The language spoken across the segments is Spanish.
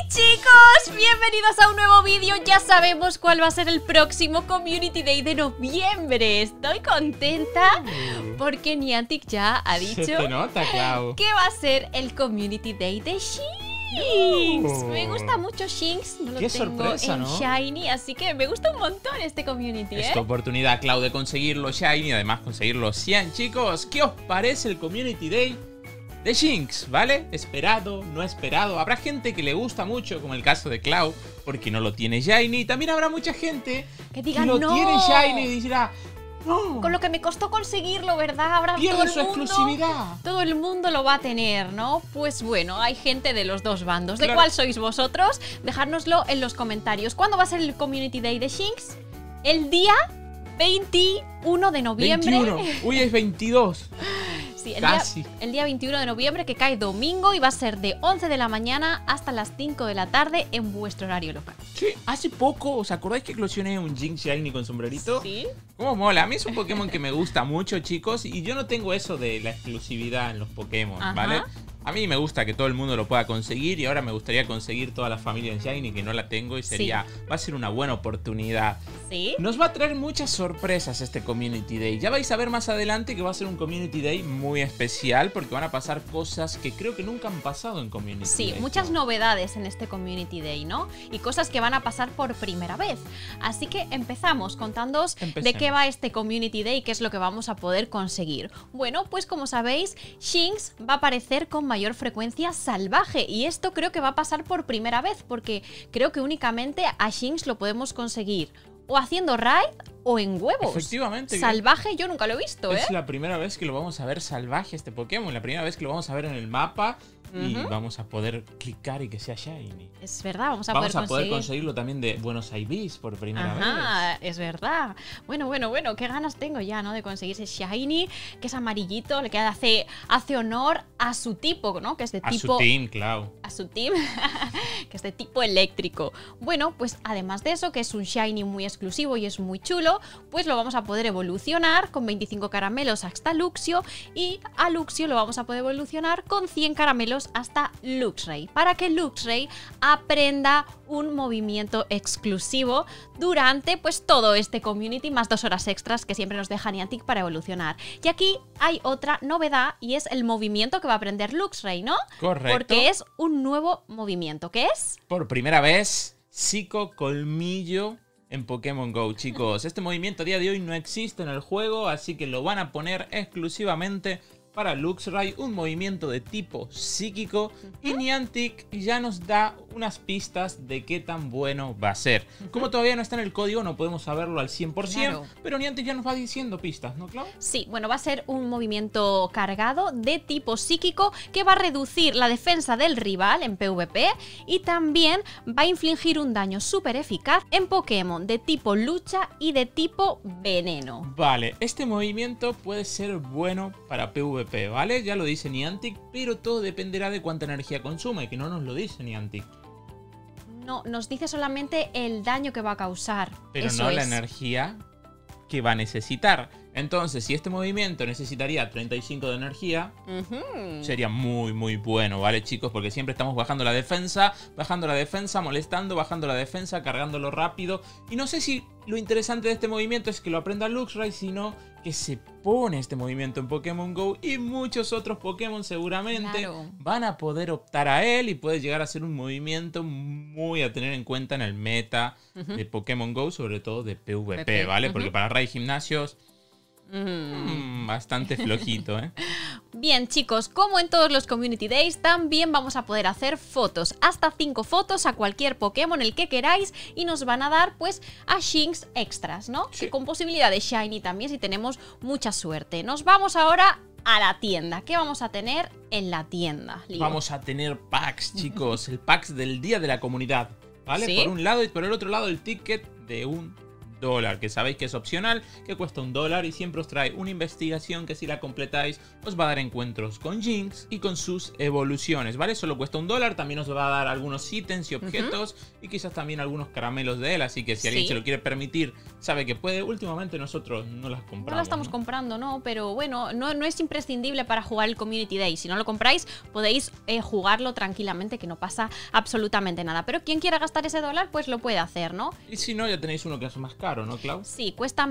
Chicos, bienvenidos a un nuevo vídeo. Ya sabemos cuál va a ser el próximo Community Day de noviembre. Estoy contenta porque Niantic ya ha dicho Se te nota, Clau. que va a ser el Community Day de Shinx. Me gusta mucho Shinx, no lo Qué tengo sorpresa, en ¿no? Shiny, así que me gusta un montón este Community, Es tu oportunidad, Clau, de conseguirlo Shiny y además conseguirlo 100. Chicos, ¿qué os parece el Community Day de Shinx? ¿Vale? ¿Esperado? ¿No esperado? Habrá gente que le gusta mucho, como el caso de Clau, porque no lo tiene Shiny. También habrá mucha gente que diga que lo no. tiene Shiny y dirá: no, Con lo que me costó conseguirlo, ¿verdad? Habrá todo pierde el su mundo. exclusividad. Todo el mundo lo va a tener, ¿no? Pues bueno, hay gente de los dos bandos. ¿De Claro. cuál sois vosotros? Dejádnoslo en los comentarios. ¿Cuándo va a ser el Community Day de Shinx? El día 21 de noviembre. 21. Uy, es 22. Sí, Casi. el día 21 de noviembre, que cae domingo, y va a ser de 11 de la mañana hasta las 5 de la tarde en vuestro horario local. Sí, hace poco, ¿os acordáis que eclosioné un Jynx Shiny con sombrerito? ¿Sí? ¿Cómo mola? A mí es un Pokémon que me gusta mucho, chicos, y yo no tengo eso de la exclusividad en los Pokémon, Ajá. ¿vale? A mí me gusta que todo el mundo lo pueda conseguir y ahora me gustaría conseguir toda la familia en Shiny, que no la tengo, y sería, va a ser una buena oportunidad. ¿Sí? Nos va a traer muchas sorpresas este Community Day. Ya vais a ver más adelante que va a ser un Community Day muy especial porque van a pasar cosas que creo que nunca han pasado en Community Sí, Day. muchas novedades en este Community Day, ¿no? Y cosas que van a pasar por primera vez. Así que empezamos contándoos de Empecemos. qué va este Community Day y qué es lo que vamos a poder conseguir. Bueno, pues como sabéis, Shinx va a aparecer con mayor frecuencia salvaje, y esto creo que va a pasar por primera vez porque creo que únicamente a Shinx lo podemos conseguir o haciendo raid o en huevos. Efectivamente. Salvaje yo nunca lo he visto, ¿eh? Es la primera vez que lo vamos a ver salvaje este Pokémon, la primera vez que lo vamos a ver en el mapa y vamos a poder clicar y que sea Shiny. Es verdad, vamos a Vamos poder a poder conseguir. conseguirlo también de Buenos Aires por primera Ajá, vez. es verdad. Bueno, qué ganas tengo ya, ¿no? De conseguir ese Shiny, que es amarillito, le queda hace honor a su tipo, ¿no? Que es de A tipo... su team, Clau. A su team, que es de tipo eléctrico. Bueno, pues además de eso, que es un Shiny muy exclusivo y es muy chulo, pues lo vamos a poder evolucionar con 25 caramelos hasta Luxio, y a Luxio lo vamos a poder evolucionar con 100 caramelos hasta Luxray, para que Luxray aprenda un movimiento exclusivo durante pues todo este community, más 2 horas extras que siempre nos deja Niantic para evolucionar. Y aquí hay otra novedad, y es el movimiento que va a aprender Luxray, ¿no? Correcto. Porque es un nuevo movimiento. ¿Qué es? Por primera vez, Psico Colmillo en Pokémon GO, chicos. Este movimiento a día de hoy no existe en el juego, así que lo van a poner exclusivamente para Luxray, un movimiento de tipo psíquico, y Niantic ya nos da unas pistas de qué tan bueno va a ser. Como todavía no está en el código, no podemos saberlo al 100%, Claro. pero Niantic ya nos va diciendo pistas, ¿no, Clau? Sí, bueno, va a ser un movimiento cargado de tipo psíquico que va a reducir la defensa del rival en PvP, y también va a infligir un daño súper eficaz en Pokémon de tipo lucha y de tipo veneno. Vale, este movimiento puede ser bueno para PvP, ¿vale? Ya lo dice Niantic, pero todo dependerá de cuánta energía consume, que no nos lo dice Niantic. No, nos dice solamente el daño que va a causar. Pero Eso no la es. energía que va a necesitar. Entonces, si este movimiento necesitaría 35 de energía, Ujú. sería muy, muy bueno, ¿vale, chicos? Porque siempre estamos bajando la defensa, molestando, bajando la defensa, cargándolo rápido. Y no sé si lo interesante de este movimiento es que lo aprenda Luxray, sino que se pone este movimiento en Pokémon GO y muchos otros Pokémon seguramente Claro. van a poder optar a él, y puede llegar a ser un movimiento muy a tener en cuenta en el meta de Pokémon GO, sobre todo de PvP, ¿vale? Porque para raid gimnasios, bastante flojito, ¿eh? Bien, chicos, como en todos los Community Days, también vamos a poder hacer fotos, hasta 5 fotos a cualquier Pokémon, el que queráis, y nos van a dar pues a Shinx extras, ¿no? Sí. Y con posibilidad de Shiny también si tenemos mucha suerte. Nos vamos ahora a la tienda. ¿Qué vamos a tener en la tienda, Lío? Vamos a tener packs, chicos, el packs del Día de la Comunidad, ¿vale? ¿Sí? Por un lado, y por el otro lado el ticket de un $1, que sabéis que es opcional, que cuesta $1 y siempre os trae una investigación que si la completáis os va a dar encuentros con Jinx y con sus evoluciones, ¿vale? Solo cuesta $1, también os va a dar algunos ítems y objetos y quizás también algunos caramelos de él, así que si alguien se lo quiere permitir, sabe que puede. Últimamente nosotros no las compramos. No la estamos comprando, ¿no? Pero bueno, no es imprescindible para jugar el Community Day. Si no lo compráis, podéis jugarlo tranquilamente, que no pasa absolutamente nada. Pero quien quiera gastar ese $1, pues lo puede hacer, ¿no? Y si no, ya tenéis uno que es más caro, ¿no, Clau? Sí, cuesta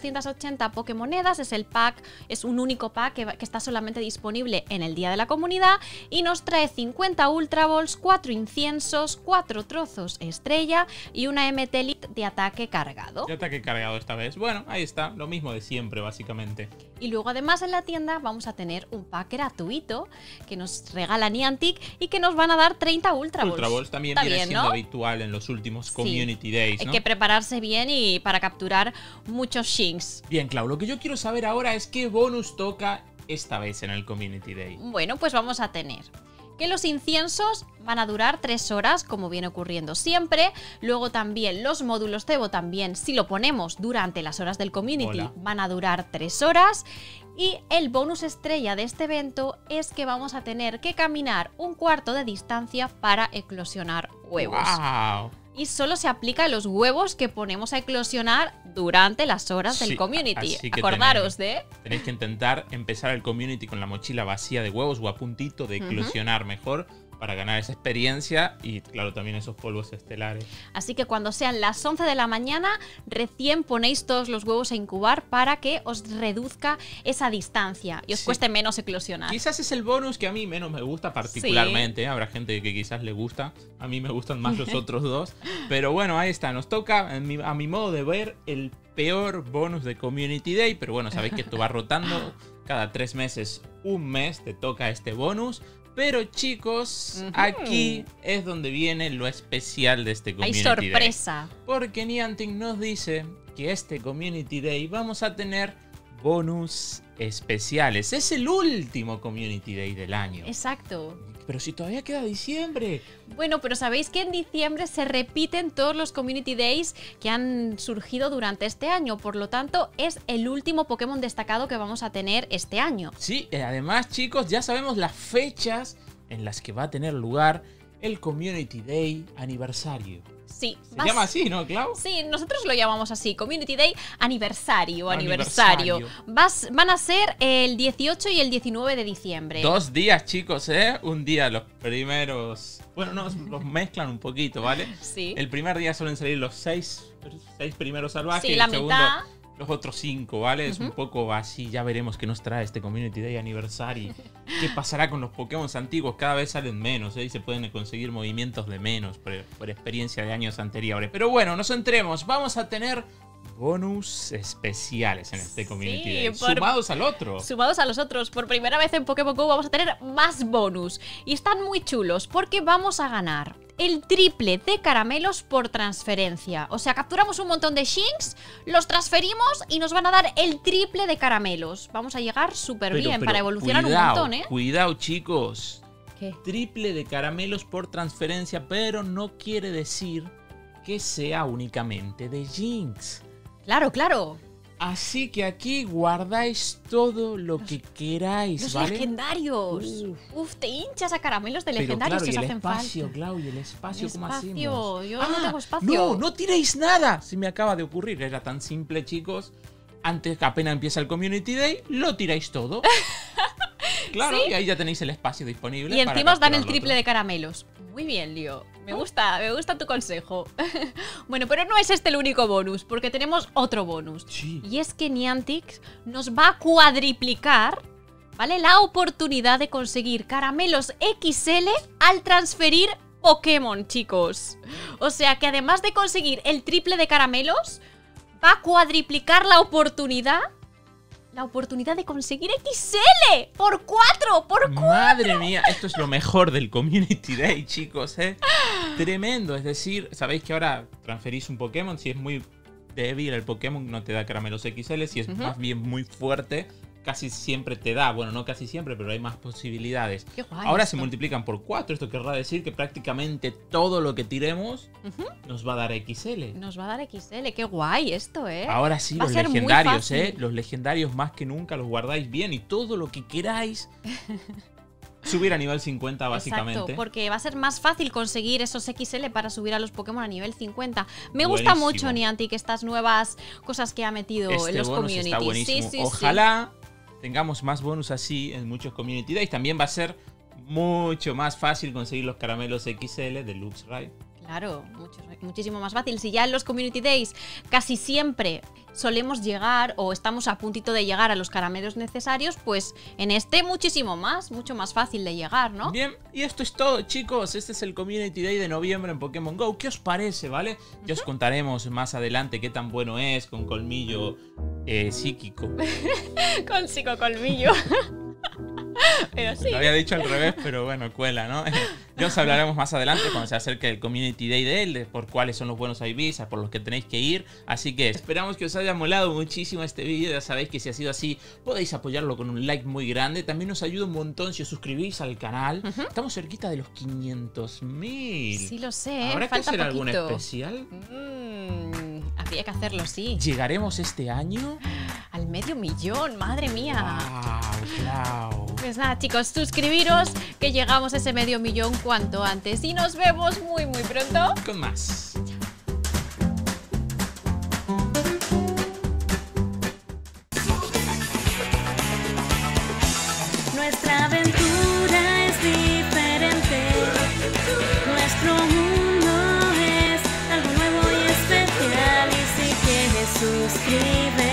1280 Pokémonedas, es el pack, es un único pack que está solamente disponible en el Día de la Comunidad y nos trae 50 Ultra Balls, 4 inciensos, 4 trozos estrella y una MT Elite de ataque cargado. De ataque cargado esta vez. Bueno, ahí está, lo mismo de siempre, básicamente. Y luego además en la tienda vamos a tener un pack gratuito que nos regala Niantic y que nos van a dar 30 Ultra Balls. Ultra Balls también viene siendo habitual en los últimos Community Days, ¿no? Hay que prepararse bien y para capturar muchos Shinx. Bien, Clau, lo que yo quiero saber ahora es qué bonus toca esta vez en el Community Day. Bueno, pues vamos a tener que los inciensos van a durar 3 horas, como viene ocurriendo siempre. Luego también los módulos cebo también, si lo ponemos durante las horas del Community, van a durar 3 horas. Y el bonus estrella de este evento es que vamos a tener que caminar un cuarto de distancia para eclosionar huevos. ¡Wow! Y solo se aplica a los huevos que ponemos a eclosionar durante las horas del Community. Acordaros tenéis que intentar empezar el Community con la mochila vacía de huevos o a puntito de eclosionar mejor para ganar esa experiencia y, claro, también esos polvos estelares. Así que cuando sean las 11 de la mañana, recién ponéis todos los huevos a incubar para que os reduzca esa distancia y os cueste menos eclosionar. Quizás es el bonus que a mí menos me gusta particularmente. Habrá gente que quizás le gusta. A mí me gustan más los otros dos. Pero bueno, ahí está. Nos toca, a mi modo de ver, el peor bonus de Community Day. Pero bueno, sabéis que esto va rotando. Cada 3 meses, un mes te toca este bonus. Pero chicos, aquí es donde viene lo especial de este Community Day. Hay sorpresa. Porque Niantic nos dice que este Community Day vamos a tener bonus especiales. Es el último Community Day del año. Exacto. Pero si todavía queda diciembre. Bueno, pero sabéis que en diciembre se repiten todos los Community Days que han surgido durante este año. Por lo tanto, es el último Pokémon destacado que vamos a tener este año. Sí, además, chicos, ya sabemos las fechas en las que va a tener lugar el Community Day aniversario. Sí. Se llama así, ¿no, Clau? Sí, nosotros lo llamamos así, Community Day aniversario. Van a ser el 18 y el 19 de diciembre. 2 días, chicos, ¿eh? Un día los primeros... Bueno, no, los mezclan un poquito, ¿vale? Sí. El primer día suelen salir los 6 primeros salvajes. Sí, y la el segundo, mitad. los otros 5, ¿vale? Es un poco así, ya veremos qué nos trae este Community Day Anniversary. ¿Qué pasará con los Pokémon antiguos? Cada vez salen menos, ¿eh? Y se pueden conseguir movimientos de menos por experiencia de años anteriores. Pero bueno, nos centremos. Vamos a tener bonus especiales en este Community Day. Sumados al otro. Sumados a los otros. Por primera vez en Pokémon GO vamos a tener más bonus. Y están muy chulos porque vamos a ganar el triple de caramelos por transferencia. O sea, capturamos un montón de Shinx, los transferimos y nos van a dar el triple de caramelos. Vamos a llegar súper bien para evolucionar un montón, ¿eh? Cuidado, chicos. ¿Qué? Triple de caramelos por transferencia, pero no quiere decir que sea únicamente de Jinx. Claro, claro. Así que aquí guardáis todo lo que queráis, ¿vale? Los legendarios. Uf, te hinchas a caramelos de legendarios que os hacen falta. El espacio, Clau, y el espacio, ¿cómo hacemos? Yo no tengo espacio. No tiréis nada. Se me acaba de ocurrir. Era tan simple, chicos. Antes, apenas empieza el Community Day, lo tiráis todo. Claro, ¿sí? Y ahí ya tenéis el espacio disponible. Y encima os dan el triple de caramelos. Muy bien, Lío. Me gusta tu consejo. Bueno, pero no es este el único bonus, porque tenemos otro bonus. Sí. Y es que Niantic nos va a cuadriplicar, ¿vale?, la oportunidad de conseguir caramelos XL al transferir Pokémon, chicos. O sea que además de conseguir el triple de caramelos, va a cuadriplicar la oportunidad de conseguir XL por 4, por 4. Madre mía, esto es lo mejor del Community Day, chicos, ¿eh? Tremendo, es decir, sabéis que ahora transferís un Pokémon, si es muy débil el Pokémon no te da caramelos XL, si es más bien muy fuerte, casi siempre te da. Bueno, no casi siempre, pero hay más posibilidades. Qué guay Ahora esto. se multiplican por 4. Esto querrá decir que prácticamente todo lo que tiremos nos va a dar XL. Nos va a dar XL. Qué guay esto, ¿eh? Ahora sí, Va a los ser muy legendarios, fácil. Los legendarios más que nunca los guardáis bien y todo lo que queráis subir a nivel 50 básicamente. Exacto, porque va a ser más fácil conseguir esos XL para subir a los Pokémon a nivel 50. Me gusta Buenísimo. mucho Niantic estas nuevas cosas que ha metido Este en los bonus communities. está buenísimo. Sí, sí, Ojalá tengamos más bonus así en muchos community days. También va a ser mucho más fácil conseguir los caramelos XL de Luxray. sí. Claro, muchísimo más fácil. Si ya en los Community Days casi siempre solemos llegar o estamos a puntito de llegar a los caramelos necesarios, pues en este mucho más fácil de llegar, ¿no? Bien, y esto es todo, chicos. Este es el Community Day de noviembre en Pokémon GO. ¿Qué os parece, vale? Ya os contaremos más adelante qué tan bueno es con colmillo psíquico. Con psicocolmillo. Pero sí. Lo había dicho al revés, pero bueno, cuela, ¿no? Ya os hablaremos más adelante cuando se acerque el Community Day de él, de por cuáles son los buenos IVs, por los que tenéis que ir. Así que esperamos que os haya molado muchísimo este vídeo. Ya sabéis que si ha sido así, podéis apoyarlo con un like muy grande. También nos ayuda un montón si os suscribís al canal. Estamos cerquita de los 500.000. Sí lo sé, ¿Habrá que falta hacer algún poquito. especial? Habría que hacerlo, sí. ¿Llegaremos este año? Al 500.000, madre mía. Wow. Pues nada, chicos, suscribiros, que llegamos a ese 500.000 cuanto antes. Y nos vemos muy pronto. Con más. Nuestra aventura es diferente. Nuestro mundo es algo nuevo y especial. Y si quieres suscribirte